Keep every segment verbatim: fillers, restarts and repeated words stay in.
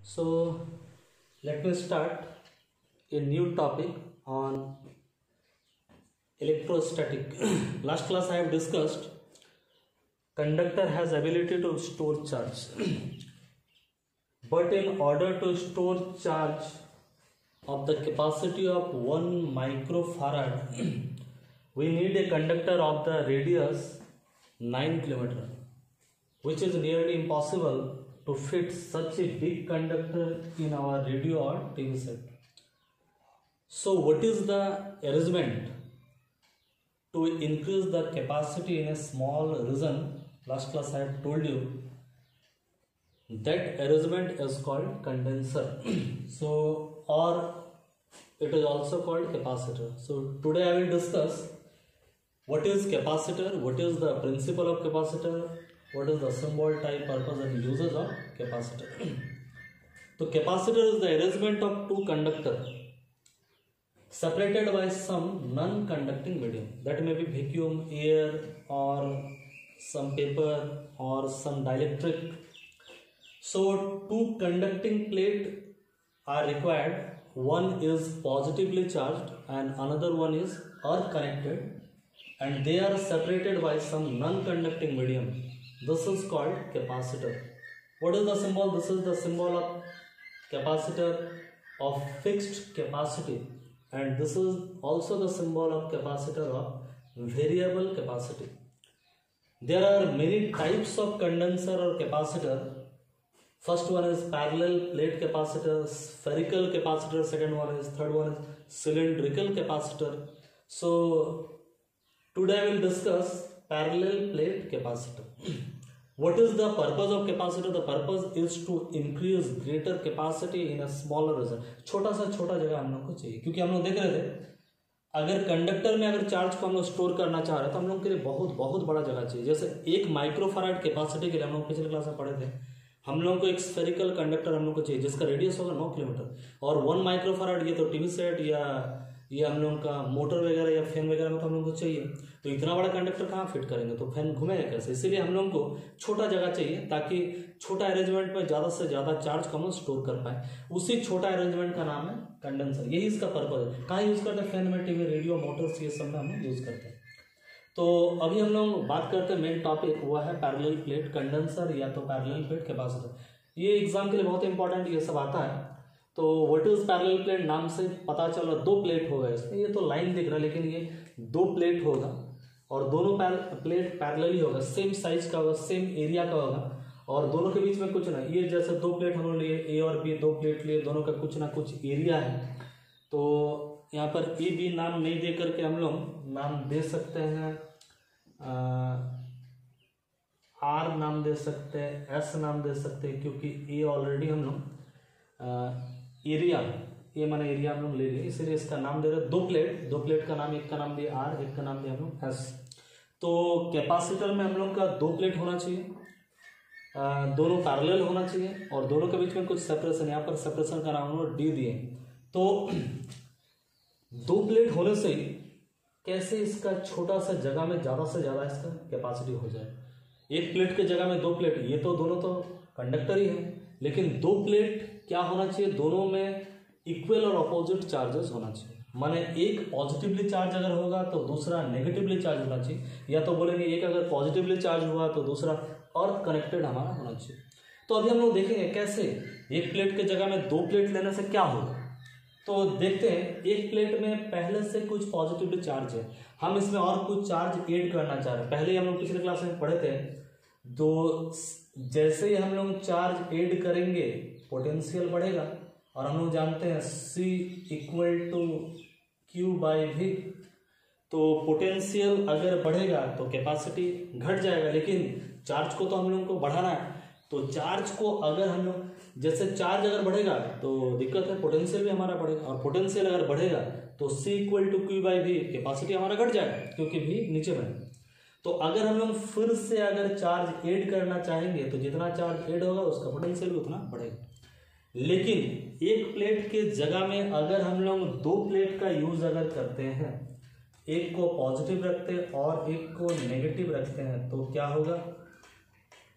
So let me start a new topic on electrostatic. Last class I have discussed conductor has ability to store charge, but in order to store charge of the capacity of one microfarad, we need a conductor of the radius nine kilometer, which is nearly impossible to fit such a big conductor in our radio or T V set. So what is the arrangement to increase the capacity in a small region? Last class I have told you that arrangement is called condenser. So or it is also called capacitor. So today I will discuss what is capacitor, what is the principle of capacitor, what is the symbol, type, purpose and uses of capacitor. So capacitor is the arrangement of two conductors separated by some non-conducting medium. That may be vacuum, air or some paper or some dielectric. So two conducting plates are required. One is positively charged and another one is earth connected, and they are separated by some non-conducting medium. This is called capacitor. What is the symbol? This is the symbol of capacitor of fixed capacity, and this is also the symbol of capacitor of variable capacity. There are many types of condenser or capacitor. First one is parallel plate capacitor, spherical capacitor, second one is, third one is cylindrical capacitor. So today I will discuss parallel plate capacitor. What is the purpose of capacitor? The purpose is to increase greater capacity in a smaller region. छोटा सा छोटा जगह हम लोग को चाहिए, क्योंकि हम लोग देख रहे थे अगर कंडक्टर में अगर चार्ज को हम लोग स्टोर करना चाह रहे हैं तो हम लोग के लिए बहुत बहुत बड़ा जगह चाहिए. जैसे एक माइक्रोफैराड कैपेसिटी के लिए हम लोग पिछले क्लास में पढ़े थे, हम लोग को एक स्फेरिकल कंडक्टर हम लोग को चाहिए जिसका रेडियस होगा नौ किलोमीटर, और वन माइक्रोफैराड ये तो टीवी सेट या ये हम लोग का मोटर वगैरह या फैन वगैरह में तो हम लोग को चाहिए. तो इतना बड़ा कंडक्टर कहाँ फिट करेंगे, तो फैन घूमेगा कैसे? इसीलिए हम लोग को छोटा जगह चाहिए ताकि छोटा अरेंजमेंट में ज़्यादा से ज़्यादा चार्ज को हम स्टोर कर पाए. उसी छोटा अरेंजमेंट का नाम है कंडेंसर. यही इसका पर्पज है. कहाँ यूज़ करते हैं? फैन में, टीवी, रेडियो, मोटर्स, ये सब में हम लोग यूज़ करते हैं. तो अभी हम लोग बात करते हैं, मेन टॉपिक हुआ है पैरेलल प्लेट कंडेंसर या तो पैरेलल प्लेट कैपेसिटर. ये एग्जाम के लिए बहुत इंपॉर्टेंट ये सब आता है. तो व्हाट इज पैरेलल प्लेट नाम से पता चल रहा, दो प्लेट होगा इसमें. ये तो लाइन दिख रहा है लेकिन ये दो प्लेट होगा और दोनों प्लेट पैरेलली होगा, सेम साइज का होगा, सेम एरिया का होगा और दोनों के बीच में कुछ ना, ये जैसे दो प्लेट हम लोग लिए, ए और बी दो प्लेट लिए, दोनों का कुछ ना कुछ एरिया है. तो यहाँ पर ए बी नाम नहीं दे करके हम लोग नाम दे सकते हैं, आर नाम दे सकते हैं, एस नाम दे सकते हैं, क्योंकि ए ऑलरेडी हम लोग एरिया, ये माने एरिया हम लोग ले लिए, इसलिए इसका नाम दे रहे दो प्लेट. दो प्लेट का नाम, एक का नाम दिया आर, एक का नाम दिया हम लोग एस. तो कैपेसिटर में हम लोग का दो प्लेट होना चाहिए, आ, दोनों पैरेलल होना चाहिए और दोनों के बीच में कुछ सेपरेशन, यहाँ पर सेपरेशन का नाम हम लोग डी दिए. तो दो प्लेट होने से कैसे इसका छोटा सा जगह में ज़्यादा से ज़्यादा इसका कैपेसिटी हो जाए. एक प्लेट के जगह में दो प्लेट, ये तो दोनों तो कंडक्टर ही है, लेकिन दो प्लेट क्या होना चाहिए, दोनों में इक्वल और अपोजिट चार्जेस होना चाहिए. माने एक पॉजिटिवली चार्ज अगर होगा तो दूसरा नेगेटिवली चार्ज होना चाहिए, या तो बोलेंगे एक अगर पॉजिटिवली चार्ज हुआ तो दूसरा अर्थ कनेक्टेड हमारा होना चाहिए. तो अभी हम लोग देखेंगे कैसे एक प्लेट के जगह में दो प्लेट लेने से क्या होगा. तो देखते हैं, एक प्लेट में पहले से कुछ पॉजिटिवली चार्ज है, हम इसमें और कुछ चार्ज ऐड करना चाह रहे हैं. पहले ही हम लोग पिछले क्लास में पढ़े थे, तो जैसे ही हम लोग चार्ज ऐड करेंगे पोटेंशियल बढ़ेगा, और हम लोग जानते हैं C equal to Q by V. तो पोटेंशियल अगर बढ़ेगा तो कैपेसिटी घट जाएगा, लेकिन चार्ज को तो हम लोग को बढ़ाना है. तो चार्ज को अगर हम लोग, जैसे चार्ज अगर बढ़ेगा तो दिक्कत है, पोटेंशियल भी हमारा बढ़ेगा, और पोटेंशियल अगर बढ़ेगा तो C equal to Q by V, capacity हमारा घट जाएगा क्योंकि भी नीचे बढ़ेगा. तो अगर हम लोग फिर से अगर चार्ज ऐड करना चाहेंगे तो जितना चार्ज ऐड होगा उसका पोटेंशियल भी उतना बढ़ेगा. लेकिन एक प्लेट के जगह में अगर हम लोग दो प्लेट का यूज अगर करते हैं, एक को पॉजिटिव रखते हैं और एक को नेगेटिव रखते हैं, तो क्या होगा,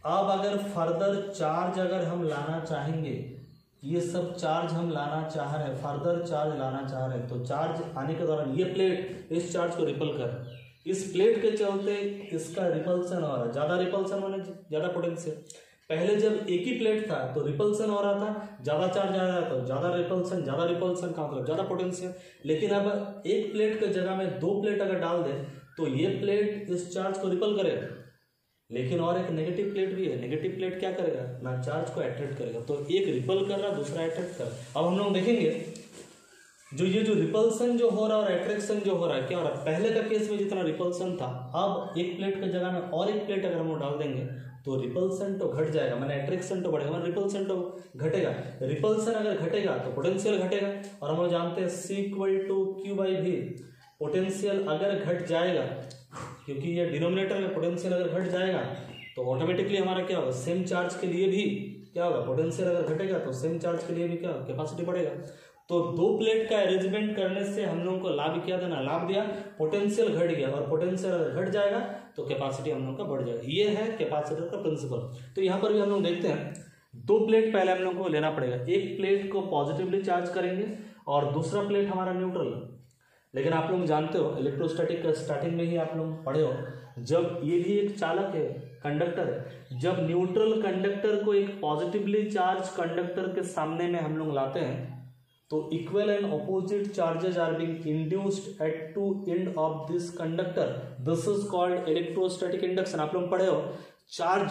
अब अगर फर्दर चार्ज अगर हम लाना चाहेंगे, ये सब चार्ज हम लाना चाह रहे हैं, फर्दर चार्ज लाना चाह रहे हैं, तो चार्ज आने के दौरान ये प्लेट इस चार्ज को रिपल कर रहा है, इस प्लेट के चलते इसका रिपल्सन हो रहा है, ज़्यादा रिपल्सन होने ज़्यादा पोटेंशियल। पहले जब एक ही प्लेट था तो रिपल्सन हो रहा था, ज़्यादा चार्ज आ रहा था तो ज़्यादा रिपल्सन, ज़्यादा रिपल्सन का मतलब ज़्यादा पोटेंशियल। लेकिन अब एक प्लेट के जगह में दो प्लेट अगर डाल दें तो ये प्लेट इस चार्ज को रिपल करेगा, लेकिन और एक नेगेटिव प्लेट भी है, नेगेटिव प्लेट क्या करेगा ना, चार्ज को अट्रैक्ट करेगा। तो एक रिपल कर रहा है, दूसरा अट्रैक्ट कर रहा है। अब हम लोग देखेंगे जो ये जो रिपल्सन जो हो रहा है और अट्रैक्शन जो हो रहा है, क्या हो रहा है, पहले का केस में जितना रिपल्सन था, अब एक प्लेट के जगह में और एक प्लेट अगर हम डाल देंगे तो रिपल्सन तो घट जाएगा, मैंने अट्रैक्शन तो बढ़ेगा, मैंने रिपल्सन तो घटेगा। रिपल्सन अगर घटेगा तो पोटेंशियल घटेगा, और हम लोग जानते हैं C equal to Q by V. Potential अगर घट जाएगा, क्योंकि ये डिनोमिनेटर में पोटेंशियल अगर घट जाएगा तो ऑटोमेटिकली हमारा क्या होगा, सेम चार्ज के लिए भी क्या होगा, पोटेंशियल अगर घटेगा तो सेम चार्ज के लिए भी क्या होगा, कैपेसिटी बढ़ेगा। तो दो प्लेट का अरेंजमेंट करने से हम लोगों को लाभ क्या देना, लाभ दिया, पोटेंशियल घट गया, और पोटेंशियल अगर घट जाएगा तो कैपेसिटी हम लोग का बढ़ जाएगा। ये है कैपेसिटर का प्रिंसिपल। तो यहाँ पर भी हम लोग देखते हैं दो प्लेट पहले हम लोग को लेना पड़ेगा, एक प्लेट को पॉजिटिवली चार्ज करेंगे और दूसरा प्लेट हमारा न्यूट्रल। लेकिन आप लोग जानते हो इलेक्ट्रोस्टैटिक का स्टार्टिंग में ही आप लोग पढ़े हो, जब ये भी एक चालक है, कंडक्टर है, जब न्यूट्रल कंडक्टर को एक पॉजिटिवली चार्ज कंडक्टर के सामने में हम लोग लाते हैं तो equal and opposite charges are being induced at two end of this conductor, this is called electrostatic induction. आप लोग पढ़े हो चार्ज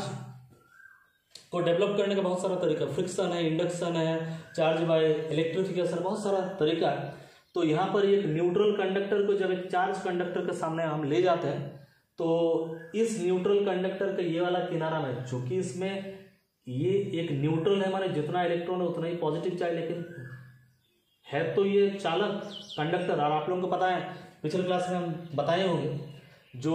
को डेवलप करने का बहुत सारा तरीका, फ्रिक्शन है, इंडक्शन है, चार्ज बाय इलेक्ट्रिफिकेशन, बहुत सारा तरीका है। तो यहाँ पर एक न्यूट्रल कंडक्टर को जब एक चार्ज कंडक्टर के सामने हम ले जाते हैं तो इस न्यूट्रल कंडक्टर का ये वाला किनारा में, चूंकि इसमें ये एक न्यूट्रल है, माने जितना इलेक्ट्रॉन है उतना ही पॉजिटिव चार्ज, लेकिन है तो ये चालक कंडक्टर। और आप लोगों को पता है पिछले क्लास में हम बताए होंगे जो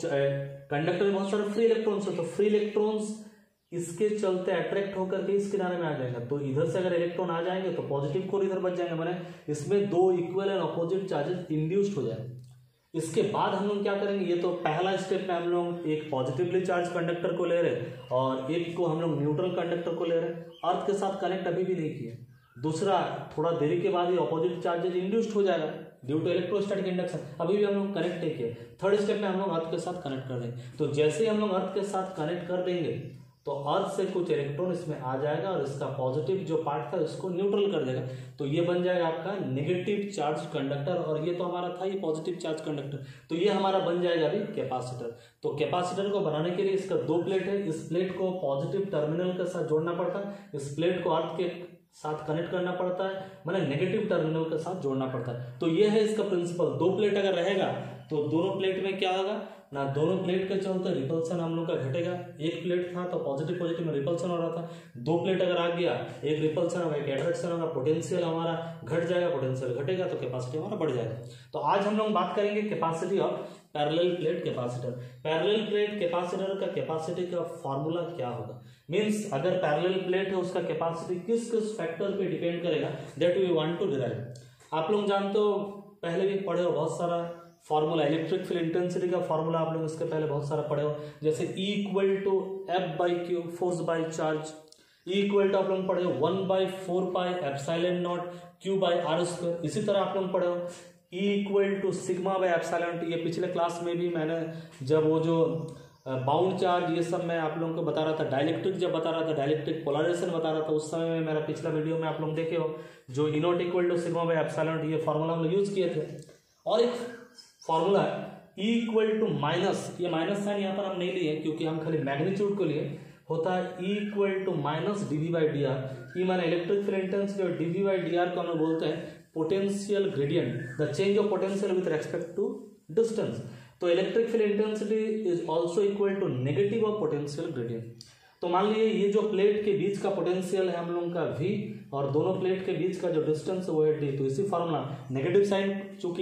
कंडक्टर में बहुत सारे फ्री इलेक्ट्रॉन्स है, तो फ्री इलेक्ट्रॉन्स इसके चलते अट्रैक्ट होकर के इस किनारे में आ जाएगा। तो इधर से अगर इलेक्ट्रॉन आ जाएंगे तो पॉजिटिव कोर इधर बच जाएंगे, माने इसमें दो equal and opposite charges induced हो जाए। इसके बाद हम लोग क्या करेंगे, ये तो पहला स्टेप में हम लोग एक पॉजिटिवली चार्ज कंडक्टर को ले रहे और एक को हम लोग न्यूट्रल कंडक्टर को ले रहे, अर्थ के साथ कनेक्ट अभी भी नहीं किए। दूसरा थोड़ा देरी के बाद ये अपोजिट चार्जेज इंड्यूस्ड हो जाएगा ड्यू टू इलेक्ट्रोस्टैटिक इंडक्शन, अभी भी हम लोग कनेक्ट नहीं किए। थर्ड स्टेप में हम लोग अर्थ के साथ कनेक्ट कर देंगे। तो जैसे ही हम लोग अर्थ के साथ कनेक्ट कर देंगे तो अर्थ से कुछ इलेक्ट्रॉन इसमें आ जाएगा और इसका पॉजिटिव जो पार्ट था इसको न्यूट्रल कर देगा, तो ये बन जाएगा आपका नेगेटिव चार्ज कंडक्टर। और ये तो हमारा था ये पॉजिटिव चार्ज कंडक्टर, तो ये हमारा बन जाएगा अभी कैपेसिटर। तो कैपेसिटर को बनाने के लिए इसका दो प्लेट है, इस प्लेट को पॉजिटिव टर्मिनल के साथ जोड़ना पड़ता है, इस प्लेट को अर्थ के साथ कनेक्ट करना पड़ता है, मतलब नेगेटिव टर्मिनल के साथ जोड़ना पड़ता है। तो ये है इसका प्रिंसिपल। दो प्लेट अगर रहेगा तो दोनों प्लेट में क्या होगा ना, दोनों प्लेट के चलते रिपल्सन हम लोग का घटेगा। एक प्लेट था तो पॉजिटिव पॉजिटिव में रिपल्सन हो रहा था, दो प्लेट अगर आ गया, एक रिपल्सन होगा, एक अट्रैक्शन होगा, पोटेंशियल हमारा घट जाएगा, पोटेंशियल घटेगा तो कैपेसिटी हमारा बढ़ जाएगा। तो आज हम लोग बात करेंगे capacity of parallel plate capacitor. Parallel plate capacitor का कैपेसिटी का फॉर्मूला क्या होगा, मीन्स अगर पैरेलल प्लेट है उसका कैपेसिटी किस किस फैक्टर पे डिपेंड करेगा, that we want to derive. आप लोग जानते हो, पहले भी पढ़े हो बहुत सारा फॉर्मूला, इलेक्ट्रिक फील्ड इंटेंसिटी का फॉर्मूला आप लोग इसके पहले बहुत सारा पढ़े हो, जैसे E equal to F by Q, force by charge. E equal to आप लोग पढ़े हो one by four pi epsilon naught Q by R square. इसी तरह आप लोग पढ़े हो E equal to sigma by epsilon T. ये पिछले क्लास में भी मैंने जब वो जो बाउंड चार्ज ये सब मैं आप लोगों को बता रहा था, डाइलेक्ट्रिक जब बता रहा था, डाइलेक्ट्रिक पोलराइजेशन बता रहा था, उस समय में मेरा पिछला वीडियो में आप लोग देखे हो जो E naught equal to sigma by epsilon T, ये फॉर्मूला हम लोग यूज किए थे। और एक फॉर्मूला है E इक्वल टू माइनस, ये माइनस साइन यहाँ पर हम नहीं लिए क्योंकि हम खाली मैग्नीट्यूड को लिए, होता है E equal to minus D V by D R. E माने इलेक्ट्रिक फील्ड इंटेंसिटी और D V by D R को हम लोग बोलते हैं potential gradient, the change of potential with respect to distance. तो electric field intensity is also equal to negative of potential gradient. तो मान लीजिए ये जो प्लेट के बीच का पोटेंशियल है हम लोगों का V और दोनों प्लेट के बीच का जो डिस्टेंस है वो है D। तो इसी फॉर्मूला नेगेटिव साइन चूंकि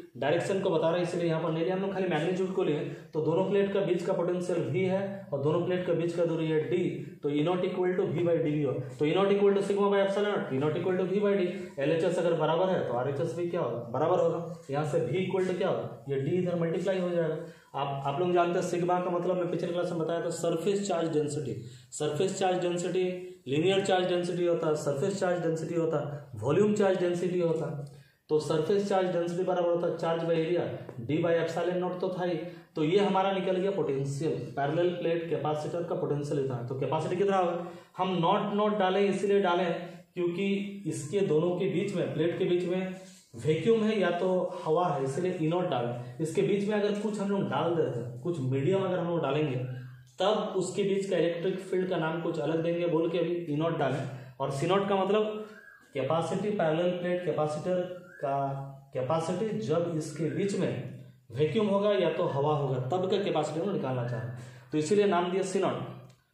डायरेक्शन को बता रहे हैं इसलिए यहाँ पर नहीं लिया हम लोग, खाली मैग्नीट्यूड को लिए। तो दोनों प्लेट का बीच का पोटेंशियल V है और दोनों प्लेट का बीच का दूरी है D, तो E naught equal to V by D V हो, तो E naught equal to sigma by epsilon naught, E naught equal to V by D. L H S अगर बराबर है तो आर एच एस भी क्या होगा, बराबर होगा। यहाँ से V इक्वल टू क्या होगा, ये D इधर मल्टीप्लाई हो जाएगा। आप आप लोग जानते हैं सिग्मा का मतलब मैं पिछले क्लास में बताया था surface charge density. Surface charge density linear charge density होता है, सरफेस चार्ज डेंसिटी होता है, वॉल्यूम चार्ज डेंसिटी होता है। तो सरफेस चार्ज डेंसिटी बराबर होता है charge by area, D by epsilon naught तो था ही। तो ये हमारा निकल गया पोटेंशियल, पैरेलल प्लेट कैपेसिटर का पोटेंशियल इतना है। तो कैपेसिटी कितना होगा, हम नॉट नॉट डालें इसलिए डालें क्योंकि इसके दोनों के बीच में, प्लेट के बीच में वैक्यूम है या तो हवा है, इसलिए ई नॉट डालें। इसके बीच में अगर कुछ हम लोग डाल देते हैं, कुछ मीडियम अगर हम लोग डालेंगे, तब उसके बीच का इलेक्ट्रिक फील्ड का नाम कुछ अलग देंगे बोल के अभी ई नॉट डालें। और सी नॉट का मतलब कैपेसिटी, पैरेलल प्लेट कैपेसिटर का कैपेसिटी जब इसके बीच में वैक्यूम होगा या तो हवा होगा तब का कैपेसिटी हम निकालना चाह रहे हैं, तो इसीलिए नाम दिया सी नॉट।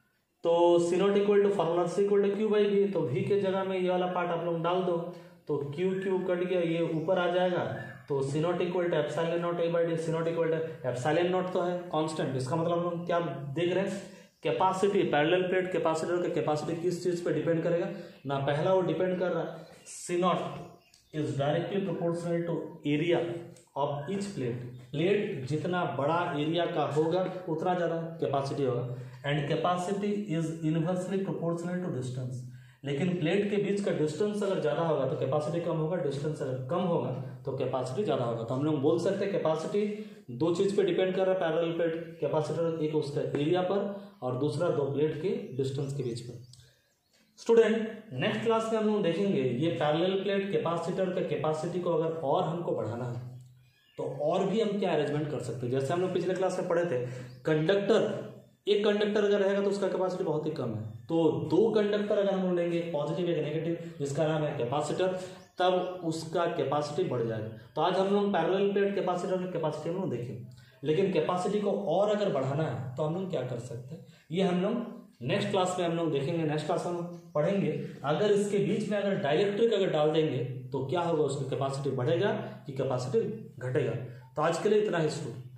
तो C naught equal to formula C equal to Q by V, तो वी के जगह में ये वाला पार्ट आप लोग डाल दो, तो क्यू क्यू कट गया, ये ऊपर आ जाएगा। तो C naught equal to epsilon naught A by D, C naught equal to epsilon naught तो है कांस्टेंट। इसका मतलब हम लोग क्या देख रहे हैं, कैपेसिटी, पैरेलल प्लेट कैपेसिटर का कैपेसिटी किस चीज पे डिपेंड करेगा ना, पहला वो डिपेंड कर रहा है C naught is directly proportional to area of each plate. Plate जितना बड़ा एरिया का होगा उतना ज़्यादा कैपेसिटी होगा, and capacity is inversely proportional to distance. लेकिन प्लेट के बीच का डिस्टेंस अगर ज़्यादा होगा तो कैपेसिटी कम होगा, डिस्टेंस अगर कम होगा तो कैपेसिटी ज़्यादा होगा। तो हम लोग बोल सकते हैं कैपेसिटी दो चीज़ पे डिपेंड कर रहा है, पैरेलल प्लेट कैपेसिटर, एक उसका एरिया पर और दूसरा दो प्लेट के डिस्टेंस के बीच में। स्टूडेंट नेक्स्ट क्लास में हम लोग देखेंगे ये पैरेलल प्लेट कैपेसिटर का कैपेसिटी को अगर और हमको बढ़ाना है तो और भी हम क्या अरेंजमेंट कर सकते हैं। जैसे हम लोग पिछले क्लास में पढ़े थे, कंडक्टर, एक कंडक्टर अगर रहेगा तो उसका कैपेसिटी बहुत ही कम है, तो दो कंडक्टर अगर हम लोग लेंगे, पॉजिटिव एक नेगेटिव, जिसका नाम है कैपेसिटर, तब उसका कैपेसिटी बढ़ जाएगा। तो आज हम लोग पैरेलल प्लेट कैपेसिटर की कैपेसिटी हम लोग देखें, लेकिन कैपेसिटी को और अगर बढ़ाना है तो हम लोग क्या कर सकते हैं, ये हम लोग नेक्स्ट क्लास में हम लोग देखेंगे। नेक्स्ट क्लास में हम पढ़ेंगे अगर इसके बीच में अगर डाइलेक्ट्रिक अगर डाल देंगे तो क्या होगा, उसकी कैपेसिटी बढ़ेगा कि कैपेसिटी घटेगा। तो आज के लिए इतना ही स्टूडेंट।